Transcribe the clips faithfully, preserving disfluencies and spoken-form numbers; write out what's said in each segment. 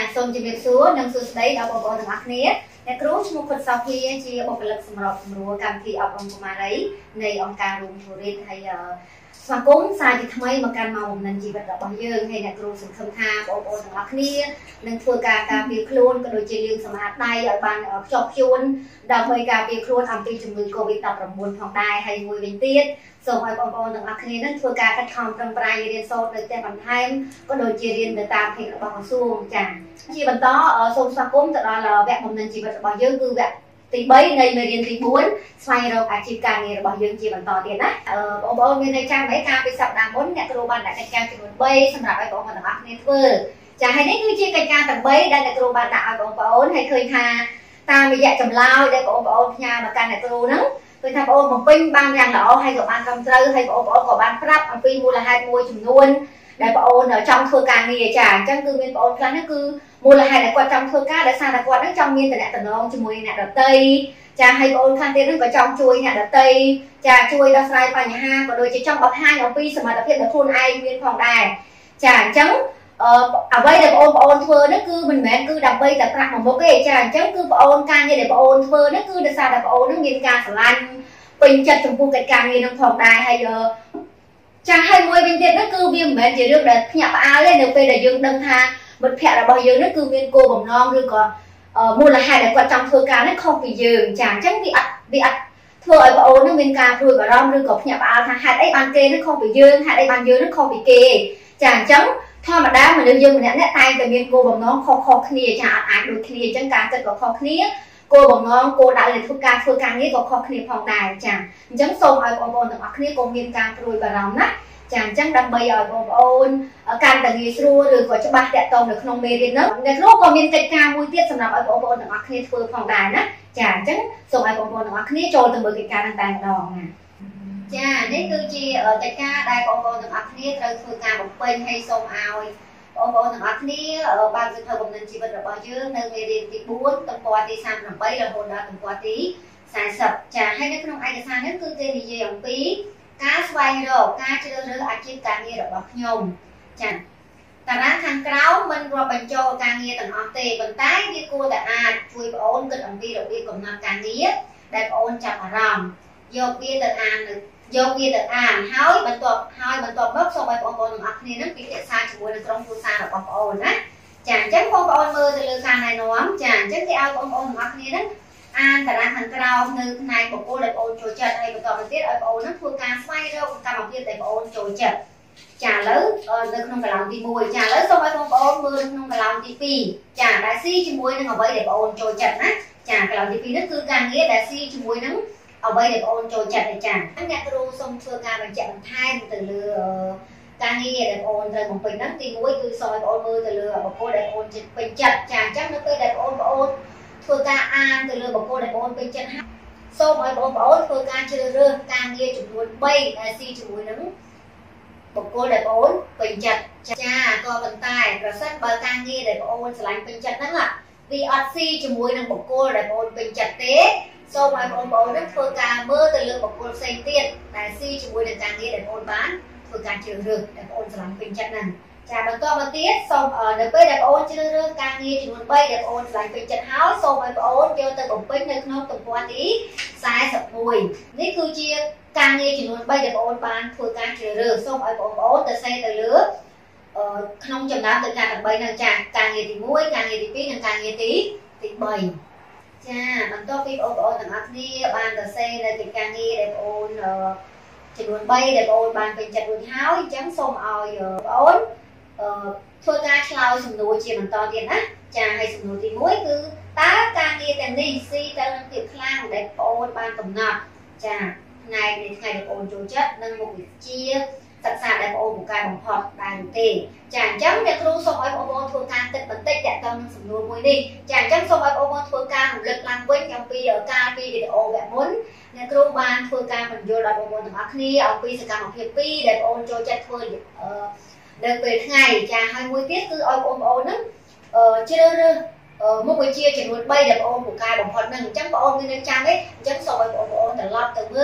សូមជម្រាបសួរនិងសួស្តីដល់បងប្អូនទាំងអស់គ្នាអ្នកគ្រូឈ្មោះផុតសោភាជាបុគ្គលិកសម្របសម្រួលកម្មវិធីអប់រំកុមារីនៃអង្គការរួមធូរិតហើយស្វាគមន៍សារជាថ្មីមកកាន់មកបំណិនជីវិតរបស់យើងហើយអ្នកគ្រូសង្ឃឹមថាបងប្អូនទាំងអស់គ្នានឹងធ្វើការការពារខ្លួនក៏ដូចជាលាងសម្អាតដៃឲ្យបានខ្ជាប់ខ្ជួនដើម្បីការពារខ្លួនអំពីជំងឺ កូវីដ ដប់ប្រាំបួន ផងដែរហើយមួយវិញទៀតសូមឲ្យបងប្អូនទាំងអស់គ្នានឹងធ្វើការខិតខំប្រឹងប្រែងរៀនសូត្រនៅផ្ទះបន្ថែមក៏ដូចជារៀនទៅតាមភេទរបស់ក្រសួងចា៎ជាបន្តសូមស្វាគមន៍ទៅដល់វគ្គបំណិនជីវិតរបស់យើងគឺវគ្គទីបីនៃមេរៀនទីបួនស្វែងរកអាជីពការងាររបស់យើងជាបន្តទៀតណាបងប្អូនមានន័យចាំអីការពីសប្តាហ៍មុនអ្នកគ្រូបានដាក់កិច្ចការចំនួនបីសម្រាប់ឲ្យបងប្អូនទាំងអស់គ្នាធ្វើចា៎ហើយនេះគឺជាកិច្ចការទាំងបីដែលអ្នកគ្រូបានដាក់ឲ្យបងប្អូនហើយឃើញថាតាមរយៈចម្លើយដែលបងប្អូនផ្ញើមកកាន់អ្នកគ្រូហ្នឹងឃើញថាបងប្អូនបំពេញបានយ៉ាងល្អហើយក៏បានត្រឹមត្រូវហើយបងប្អូនក៏បានប្រាប់អំពីមូលហេតុមួយចំនួនដែលបងប្អូនចង់ធ្វើការងារចាអញ្ចឹងគឺមានបងប្អូនខ្លះហ្នឹងគឺមូលហេតុដែលគាត់ចង់ធ្វើការដោយសារតែគាត់ហ្នឹងចង់មានតំណែងជាមួយអ្នកដទៃចាហើយបងប្អូនខ្លះទៀតហ្នឹងក៏ចង់ជួយអ្នកដទៃចាជួយដោះស្រាយបញ្ហាក៏ដូចជាចង់បង្ហាញអំពីសមត្ថភាពដែលខ្លួនឯងមានផងដែរចាអញ្ចឹងអឺអ្វីដែលបងប្អូនធ្វើហ្នឹងគឺមិនមែនគឺដើម្បីតែប្រាក់មួយមុខទេចាអញ្ចឹងគឺបងប្អូនការងារដែលបងប្អូនធ្វើហ្នឹងគឺដោយសារតែបងប្អូនហ្នឹងមានការស្រឡាញ់ពេញចិត្តចំពោះកិច្ចការងារហ្នឹងផងដែរហើយចាហើយមួយវិញទៀតហ្នឹងគឺវាមិនមែនជារឿងដែលភ្ញាក់ផ្អើលទេនៅពេលដែលយើងដឹងថាមិត្តភ័ក្តិរបស់យើងហ្នឹងគឺមានគោលបំណងឬក៏មូលហេតុដែលគាត់ចង់ធ្វើការនេះខុសពីយើងចាអញ្ចឹងវាអត់វាអត់ធ្វើឲ្យបងប្អូននឹងមានការព្រួយបារម្ភឬក៏ភ្ញាក់ផ្អើលថាហេតុអីបានគេនឹងខុសពីយើងហេតុអីបានយើងនឹងខុសពីគេចាអញ្ចឹងធម្មតាមនុស្សយើងម្នាក់ៗតែងតែមានគោលបំណងខុសៗគ្នាចាអត់អាចដូចគ្នាអញ្ចឹងការគិតក៏ខុសគ្នាគោលបំណងគោលដៅនៃធ្វើការធ្វើការងារក៏ខុសគ្នាផងដែរចាអញ្ចឹងសូមឲ្យបងប្អូនទាំងអស់គ្នាកុំមានការព្រួយបារម្ភណាចាអញ្ចឹងដើម្បីឲ្យបងប្អូនកាន់តែងាយស្រួលឬក៏ច្បាស់តាក់ទងនៅក្នុងមេរៀននោះអ្នកគ្រូក៏មានកិច្ចការមួយទៀតសម្រាប់ឲ្យបងប្អូនទាំងអស់គ្នាធ្វើផងដែរណាចាអញ្ចឹងសូមឲ្យបងប្អូនទាំងអស់គ្នាចូលទៅមើលកិច្ចការហ្នឹងតែម្ដងណាចានេះគឺជាកិច្ចការដែលបងប្អូនទាំងអស់គ្នាត្រូវធ្វើការបំពេញហើយសូមឲ្យបងប្អូនទាំងអស់គ្នាបើកសៀវភៅបំណិនជីវិតរបស់យើងនៅមេរៀនទីបួនទំព័រទីសាមប្រាំបីរហូតដល់ទំព័រទីសាសិបចាហើយនៅក្នុងឯកសារនេះគឺគេនិយាយអំពីការស្វែងរកការជ្រើសរើសអាជីពការងាររបស់ខ្ញុំចាតារាងខាងក្រោមមិនរាប់បញ្ចូលការងារទាំងអស់ទេប៉ុន្តែវាគួរតែអាចជួយបងអូនគិតអំពីរបៀបកំណត់ការងារដែលបងអូនចាប់អារម្មណ៍យកវាទៅអានយកវាទៅអានហើយបន្ទាប់ហើយបន្ទាប់មកសូមឲ្យបងប្អូនទាំងអស់គ្នានឹងពិភាក្សាជាមួយនឹងក្រុមគ្រួសាររបស់បងអូនណាចាអញ្ចឹងបងប្អូនមើលទៅលើការណែនាំចាអញ្ចឹងគេឲ្យបងប្អូនទាំងអស់គ្នានឹងអានតារាងខាងក្រោមនៅផ្នែកបុគ្គលដែលបងអូនចូលចិត្តហើយបន្តទៅទៀតឲ្យបងអូននឹងធ្វើការស្វែងរកកម្មវិធីដែលបងអូនចូលចិត្តចាឥឡូវនៅក្នុងកន្លងទីមួយចាឥឡូវសូមឲ្យបងប្អូនមើលនៅក្នុងកន្លងទីពីរចាដែលស៊ីជាមួយនឹងអ្វីដែលបងអូនចូលចិត្តណាចាកន្លងទីពីរនេះគឺការងារដែលស៊ីជាមួយនឹងអ្វីដែលបងអូនចូលចិត្តទេចាអ្នកគ្រូសូមធ្វើការបញ្ជាក់បន្ថែមទៅលើការងារដែលបងអូនត្រូវបំពេញហ្នឹងទីមួយគឺសូមឲ្យបងអូនមើលទៅលើបុគ្គលដែលបងអូនពេញចិត្តចាអញ្ចឹងនៅពេលដែលបងអូនបងអូនធ្វើការអានទៅលើបុគ្គលដែលបងអូនពេញចិត្តហើយសូមឲ្យបងប្អូនធ្វើការជ្រើសរើសការងារចំនួនបីដែលស៊ីជាមួយនឹងបុគ្គលដែលបងអូនពេញចិត្តចាក៏ប៉ុន្តែប្រសិនបើការងារដែលបងអូនឆ្លាញ់ពេញចិត្តហ្នឹងវាអត់ស៊ីជាមួយនឹងបុគ្គលដែលបងអូនពេញចិត្តទេសូមឲ្យបងប្អូននឹងធ្វើការមើលទៅលើបុគ្គលផ្សេងទៀតដែលស៊ីជាមួយនឹងការងារដែលបងអូនបានធ្វើការជ្រើសរើសដែលបងអូនឆ្លាញ់ពេញចិត្តហ្នឹងចាបន្តមកទៀតសូមនៅពេលដែលបងអូនជ្រើសរើសការងារចំនួនបីដែលបងអូនឆ្លាញ់ពេញចិត្តហើយសូមឲ្យបងអូនយកទៅបំពេញនៅក្នុងទំព័រទីសែសិបមួយនេះគឺជាការងារចំនួនបីដែលបងអូនបានធ្វើការជ្រើសរើសសូមឲ្យបងប្អូនទៅសេទៅលើក្នុងចំណោមទៅការទាំងបីហ្នឹងចាការងារទីមួយការងារទីពីរនិងការងារទីទីបីចាបន្ទាប់ពីបងប្អូនទាំងអស់គ្នាបានទៅសេនៅកិច្ចការងារដែលបងអូនចំនួនបីដែលបងអូនបានពេញចិត្តរួចហើយអញ្ចឹងសូមឲ្យបងអូនធ្វើការឆ្លើយសំណួរជាបន្តទៀតណាចាហើយសំណួរទីមួយគឺតើការងារទាំងនេះស៊ីទៅនឹងភាពខ្លាំងដែលបងអូនបានកំណត់ចាផ្នែកនៃថ្ងៃដែលបងអូនចូលចិត្តនិងមុខវិជ្ជាសិក្សាដែលបងអូនពូកែបំផុតដែរទេចាអញ្ចឹងអ្នកគ្រូសូមឲ្យបងប្អូនធ្វើការគិតបន្តិចតាក់ទងនឹងសំណួរមួយនេះចាអញ្ចឹងសូមឲ្យបងប្អូនធ្វើការរំលឹកឡើងវិញអំពីការពីវីដេអូវគ្គមុនអ្នកគ្រូបានធ្វើការបញ្យល់ដល់បងប្អូនទាំងអស់គ្នាអំពីសកម្មភាពពីរដែលបងប្អូនចូលចិត្តធ្វើនៅពេលថ្ងៃចាហើយមួយទៀតគឺឲ្យបងប្អូនហ្នឹងជ្រើសរើសមុខវិជ្ជាចំនួនបីដែលបងប្អូនពូកែបំផុតហ្នឹងអញ្ចឹងបងប្អូនមាននៅចាំទេអញ្ចឹងសូមឲ្យបងប្អូនត្រឡប់ទៅមើល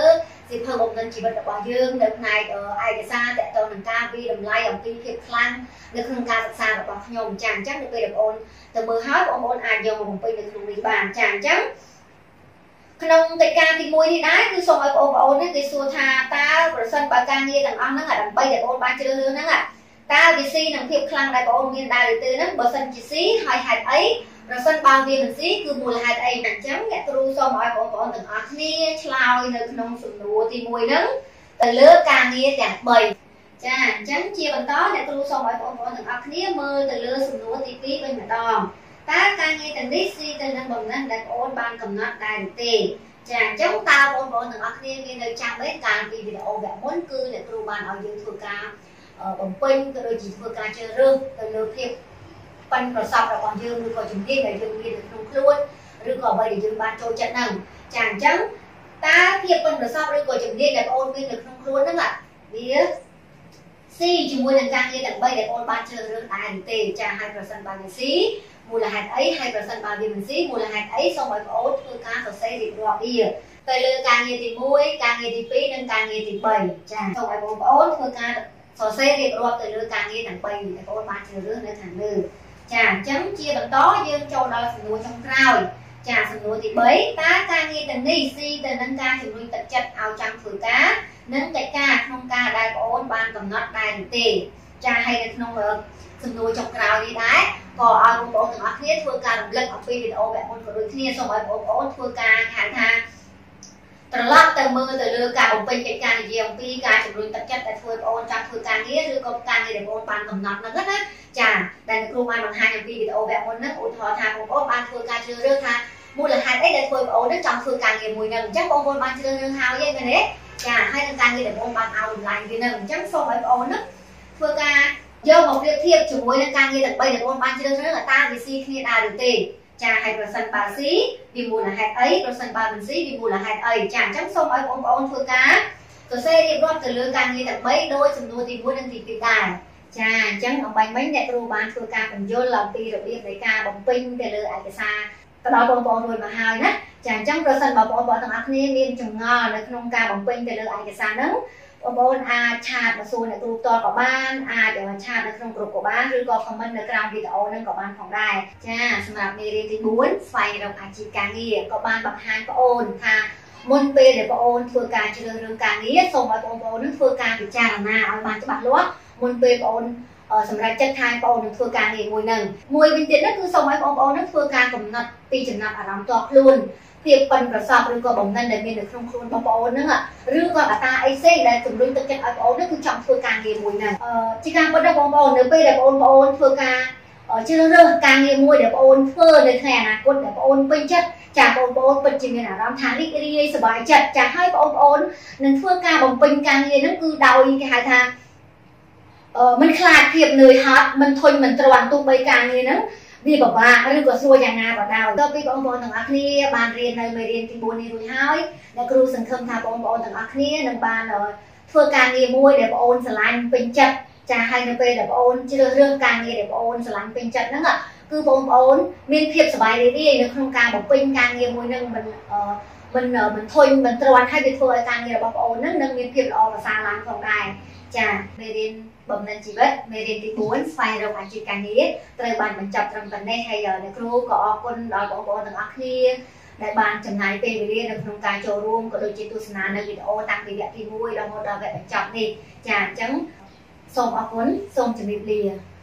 สิเพิ่มอบนั่นชีวิตរបស់យើងនៅផ្នែកឯកសារតទៅនឹងការវិតម្លៃអំពីភាពខ្លាំងនៅក្នុងការសិក្សារបស់ខ្ញុំចាអញ្ចឹងនៅពេលបងប្អូនទៅមើលហើយបងប្អូនអាចយកមកបំពេញនៅក្នុងនេះបានចាអញ្ចឹងក្នុងកិច្ចការទីមួយនេះដែរគឺសូមឲ្យបងប្អូននេះគេសួរថាតើប្រសិនបើការងារទាំងអស់ហ្នឹងដើម្បីដែលបងប្អូនបានជ្រើសរើសហ្នឹងតើវាស៊ីនឹងភាពខ្លាំងដែលបងប្អូនមានដែរឬទេហ្នឹងបើសិនជាស៊ីហើយហេតុអីប្រសិនបើវាមិនស៊ីគឺមូលហេតុអីអញ្ចឹងអ្នកគ្រូសូមឲ្យបងប្អូនទាំងអស់គ្នាឆ្លើយនៅក្នុងសំណួរទីមួយហ្នឹងទៅលើការងារទាំងបីចាអញ្ចឹងជាបន្តអ្នកគ្រូសូមឲ្យបងប្អូនទាំងអស់គ្នាមើលទៅលើសំណួរទីពីរវិញម្ដងតើការងារទាំងនេះស៊ីទៅនឹងបំណិនដែលបងប្អូនបានកំណត់ដែរឬទេចាអញ្ចឹងតើបងប្អូនទាំងអស់គ្នាមាននៅចាំទេកាលពីវីដេអូវគ្គមុនគឺអ្នកគ្រូបានឲ្យយើងធ្វើការបំពេញក៏ដូចជាធ្វើការជ្រើសរើសទៅលើភាពប៉ិនប្រសប់របស់យើងឬក៏ជំនាញដែលយើងមាននៅក្នុងខ្លួនឬក៏អ្វីដែលយើងបានចូលចិត្តហ្នឹងចាអញ្ចឹងតើភាពប៉ិនប្រសប់ឬក៏ជំនាញដែលបងប្អូនមាននៅក្នុងខ្លួនហ្នឹងវាស៊ីជាមួយនឹងការងារទាំងបីដែលបងប្អូនបានជ្រើសរើសដែរឬទេចាហើយប្រសិនបើវាស៊ីមូលហេតុអីហើយប្រសិនបើវាមិនស៊ីមូលហេតុអីសូមឲ្យបងប្អូនធ្វើការសរសេររៀបរាប់វាទៅលើការងារទីមួយការងារទីពីរនិងការងារទីបីចាសូមឲ្យបងប្អូនធ្វើការសរសេររៀបរាប់ទៅលើការងារទាំងបីដែលបងប្អូនបានជ្រើសរើសនៅខាងលើចាអញ្ចឹងជាបន្តយើងចូលដល់សំណួរចុងក្រោយចាសំណួរទីបីតើការងារទាំងនេះស៊ីទៅនឹងការជំរុញទឹកចិត្តឲ្យចង់ធ្វើការនិងកិច្ចការក្នុងការដែលបងប្អូនបានកំណត់ដែរឬទេចាហើយនៅក្នុងសំណួរចុងក្រោយនេះដែរក៏ឲ្យបងប្អូនទាំងអស់គ្នាធ្វើការរំលឹកអំពីវីដេអូវគ្គមុនក៏ដូចគ្នាសូមឲ្យបងប្អូនធ្វើការហៅថាត្រឡប់ទៅមើលទៅលើការបំពេញកិច្ចការនិយាយអំពីការជំរុញទឹកចិត្តដែលធ្វើបងប្អូនចង់ធ្វើការងារឬក៏ការងារដែលបងប្អូនបានកំណត់ហ្នឹងណាចាដែលគ្រូបានបង្ហាញអំពីវីដេអូវគ្គមុនហ្នឹងឧទាហរណ៍ថាបងប្អូនបានធ្វើការជ្រើសរើសថាមូលហេតុអីដែលធ្វើបងប្អូនចង់ធ្វើការងារមួយហ្នឹងអញ្ចឹងបងប្អូនបានជ្រើសរើសហើយឯងមែនទេចាហើយនឹងការងារដែលបងប្អូនបានឲ្យតម្លៃវាហ្នឹងអញ្ចឹងសូមឲ្យបងប្អូនហ្នឹងធ្វើការយកមកប្រៀបធៀបជាមួយនឹងការងារទាំងបីដែលបងប្អូនបានជ្រើសរើសតើវាស៊ីគ្នាដែរឬទេចាហើយប្រសិនបើស៊ីវាមូលហេតុអីប្រសិនបើមិនស៊ីវាមូលហេតុអីចាអញ្ចឹងសូមឲ្យបងប្អូនធ្វើការសរសេររៀបរាប់ទៅលើការងារទាំងបីដោយសំណួរទីមួយនិងទីពីរដែរចាអញ្ចឹងអំបញ្ញមិញអ្នកគ្រូបានធ្វើការបញ្យល់អំពីរបៀបនៃការបំពេញទៅលើឯកសារទៅដល់បងប្អូនរួចមកហើយណាចាអញ្ចឹងប្រសិនបើបងប្អូនទាំងអស់គ្នាមានចម្ងល់នៅក្នុងការបំពេញទៅលើឯកសារហ្នឹងបងប្អូនអាចឆាតមកសួរអ្នកគ្រូផ្ទាល់ក៏បានអាចឆាតនៅក្នុងក្រុមក៏បានឬក៏ comment នៅក្រោមវីដេអូហ្នឹងក៏បានផងដែរចាសម្រាប់មេរៀនទីបួនស្វែងរកអាជីពការងារក៏បានបង្ហាញបងប្អូនថាមុនពេលដែលបងប្អូនធ្វើការជ្រើសរើសការងារសូមឲ្យបងប្អូននឹងធ្វើការពិចារណាឲ្យបានច្បាស់លាស់មុនពេលបងប្អូនសម្រាប់ចិត្តថាបងប្អូននឹងធ្វើការងារមួយហ្នឹងមួយវិញទៀតនោះគឺសូមឲ្យបងប្អូននឹងធ្វើការកំណត់ពីចំណាប់អារម្មណ៍តខ្លួនភាពប៉ិនប្រសប់ឬក៏បំណិនដែលមាននៅក្នុងខ្លួនបងប្អូនហ្នឹងឬក៏កត្តាអីផ្សេងដែលជំរុញទឹកចិត្តឲ្យបងប្អូនហ្នឹងគឺចង់ធ្វើការងារមួយហ្នឹងជាការពិតដល់បងប្អូននៅពេលដែលបងប្អូនធ្វើការជ្រើសរើសការងារមួយដែលបងប្អូនធ្វើនៅថ្ងៃអនាគតដែលបងប្អូនពេញចិត្តចាបងប្អូនពិតជាមានអារម្មណ៍ថារីករាយសប្បាយចិត្តចាហើយបងប្អូននឹងធ្វើការបំពេញការងារហ្នឹងគឺដោយគេហៅថាអឺមិនខ្លាចភាពនឿយហត់មិនធុញមិនទ្រាំទោះបីការងារហ្នឹងវាពិបាកឬក៏ស្រួលយ៉ាងណាក៏ដោយដល់ពីបងប្អូនទាំងអស់គ្នាបានរៀននៅមេរៀនទីបួននេះរួចហើយអ្នកគ្រូសង្ឃឹមថាបងប្អូនទាំងអស់គ្នានឹងបានធ្វើការងារមួយដែលបងប្អូនស្រឡាញ់ពេញចិត្តចាហើយនៅពេលដែលបងប្អូនជ្រើសរើសការងារដែលបងប្អូនស្រឡាញ់ពេញចិត្តហ្នឹងគឺបងប្អូនមានភាពសប្បាយរីករាយនៅក្នុងការបំពេញការងារមួយហ្នឹងមិនមិនមិនធុញមិនទ្រាំហើយវាធ្វើឲ្យការងាររបស់បងប្អូនហ្នឹងនឹងមានភាពល្អប្រសើរឡើងផងដែរចាមេរៀនបំណិនជីវិតមេរៀនទីបួនស្វែងរកអាជីពការងារត្រូវបានបញ្ចប់ត្រឹមប៉ុណ្ណេះហើយអ្នកគ្រូក៏អរគុណដល់បងប្អូនទាំងអស់គ្នាដែលបានចំណាយពេលវេលានៅក្នុងការចូលរួមក៏ដូចជាទស្សនានៅវីដេអូតាំងពីវគ្គទីមួយដល់មកដល់វគ្គបញ្ចប់នេះចាអញ្ចឹងសូមអរគុណសូមជម្រាបលា